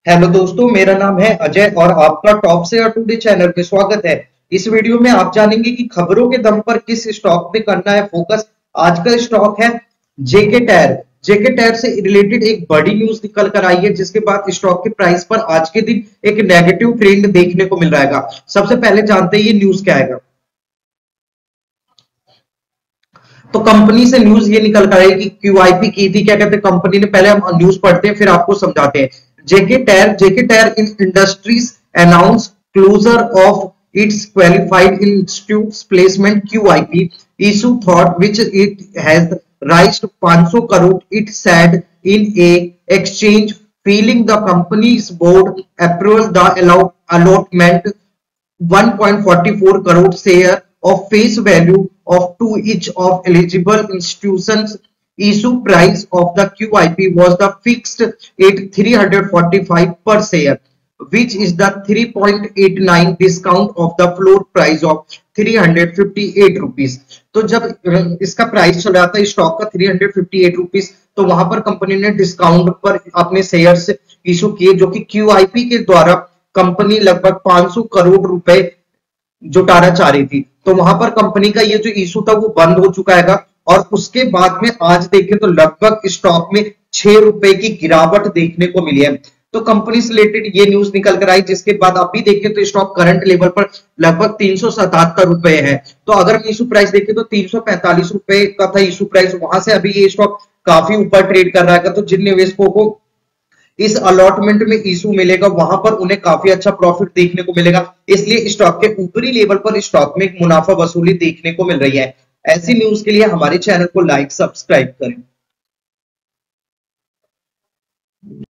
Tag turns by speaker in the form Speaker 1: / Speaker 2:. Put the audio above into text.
Speaker 1: Hello दोस्तों, मेरा नाम है अजय और आपका टॉप शेयर टुडे चैनल पे स्वागत है। इस वीडियो में आप जानेंगे कि खबरों के दम पर किस स्टॉक पे करना है फोकस। आज का स्टॉक है जेके टायर। जेके टायर से रिलेटेड एक बड़ी न्यूज निकल कर आई है, जिसके बाद स्टॉक के प्राइस पर आज के दिन एक नेगेटिव ट्रेंड देखने को मिल रहा है। सबसे पहले जानते हैं ये न्यूज क्या है। तो कंपनी से न्यूज ये निकल कर आई कि क्यूआईपी की थी, क्या कहते हैं कंपनी ने। पहले हम न्यूज पढ़ते हैं फिर आपको समझाते हैं। JK Tyre in industries announce closure of its qualified institute placement QIP issue through which it has raised 500 crore, it said in a exchange feeling the company's board approval the allotment 1.44 crore share of face value of to each of eligible institutions. Issue price of the QIP was the fixed at 345 per share, which is the 3.89 discount of the floor price of 358 rupees. तो जब इसका price चल रहा था stock का 358 rupees, तो वहां पर कंपनी ने डिस्काउंट पर अपने शेयर्स इशू किए, जो कि क्यूआईपी के द्वारा कंपनी लगभग 500 करोड़ रुपए जुटाना चाह रही थी। तो वहां पर कंपनी का ये जो इशू था वो बंद हो चुका है। और उसके बाद में आज देखें तो लगभग स्टॉक में 6 रुपए की गिरावट देखने को मिली है। तो कंपनी से रिलेटेड ये न्यूज निकल कर आई, जिसके बाद अभी देखें तो स्टॉक करंट लेवल पर लगभग 377 रुपए है। तो अगर हम इशू प्राइस देखें तो 345 रुपए का था इशू प्राइस, वहां से अभी ये स्टॉक काफी ऊपर ट्रेड कर रहा है। तो जिन निवेशकों को इस अलॉटमेंट में इशू मिलेगा वहां पर उन्हें काफी अच्छा प्रॉफिट देखने को मिलेगा, इसलिए स्टॉक के ऊपरी लेवल पर स्टॉक में एक मुनाफा वसूली देखने को मिल रही है। ऐसी न्यूज के लिए हमारे चैनल को लाइक सब्सक्राइब करें।